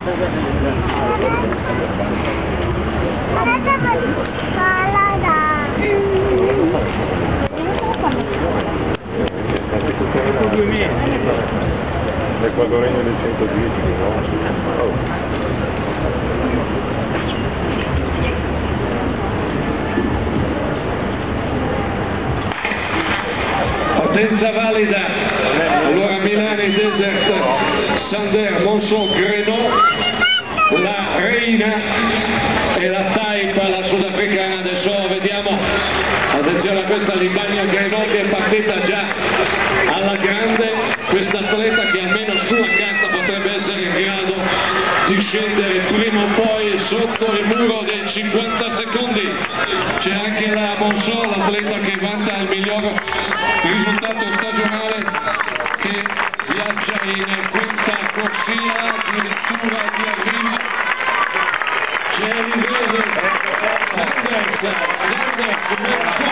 L'Equadoregno del 110, no? Partenza valida, allora Milani, Desert, Sander, Monceau, Grenault, la Reina e la Taipa, la sudafricana. Adesso vediamo, attenzione a questa Libania Grenault che è partita già alla grande, questa atleta che almeno sulla carta potrebbe essere in grado di scendere prima o poi sotto il muro dei 50 secondi. C'è anche la Monceau, l'atleta che vanta il miglior risultato stagionale, che viaggia in quinta corsia, addirittura di arrivo. C'è l'inglese Sanders,